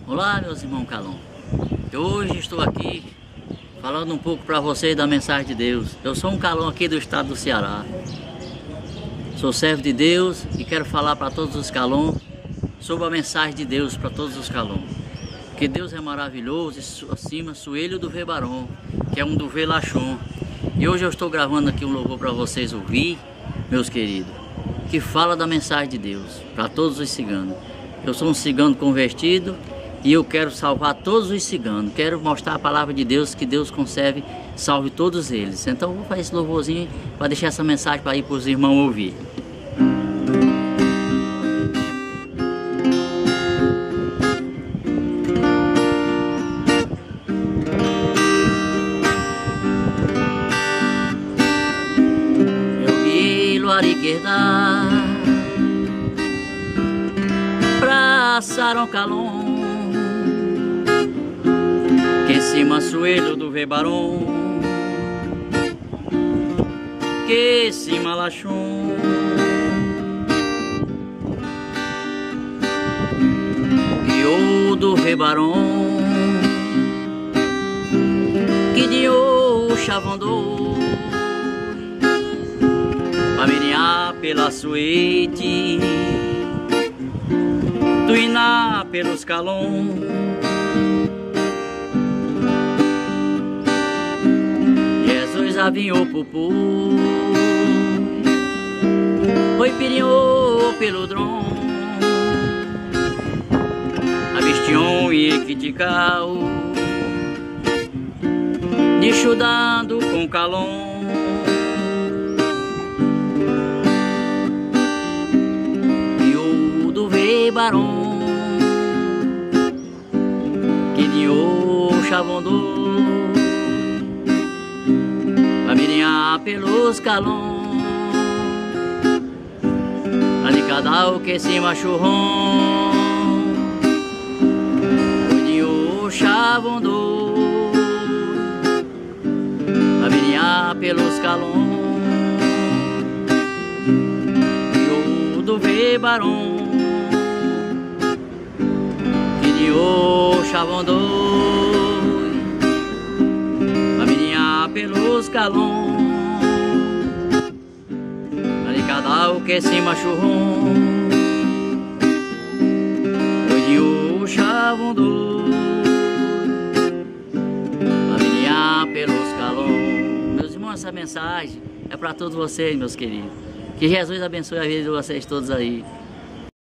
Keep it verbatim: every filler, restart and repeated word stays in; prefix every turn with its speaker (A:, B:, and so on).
A: Olá, meus irmãos Calon. Hoje estou aqui falando um pouco para vocês da mensagem de Deus. Eu sou um Calon aqui do estado do Ceará. Sou servo de Deus e quero falar para todos os Calon sobre a mensagem de Deus para todos os Calon. Que Deus é maravilhoso e acima Suelho do Vebaron, que é um do Velachon. E hoje eu estou gravando aqui um louvor para vocês ouvir, meus queridos, que fala da mensagem de Deus para todos os ciganos. Eu sou um cigano convertido e eu quero salvar todos os ciganos. Quero mostrar a palavra de Deus, que Deus conserve, salve todos eles. Então eu vou fazer esse louvorzinho para deixar essa mensagem para ir para os irmãos ouvir. Ariquerdá Praçaram Calon, que em cima Suelho do Vebaron, que em cima Lachon, e o do Vebaron, que de o chavandou pra mirinhar pela suete, tuinar pelos Calon. Jesus avinhou pupu, foi pirinhou pelo dron, abistion e equitical, nichudando com Calon. Vebaron, que de o chavandou pra mirinhar pelos Calon, ali cada o que se machurrou, de o chavandou pra mirinhar pelos Calon, e o do Vebaron, o chavandou pra mirinhar pelos Calon, ali cada o que se machurrou, hoje o chavandou pra mirinhar pelos Calon. Meus irmãos, essa mensagem é para todos vocês, meus queridos. Que Jesus abençoe a vida de vocês todos aí.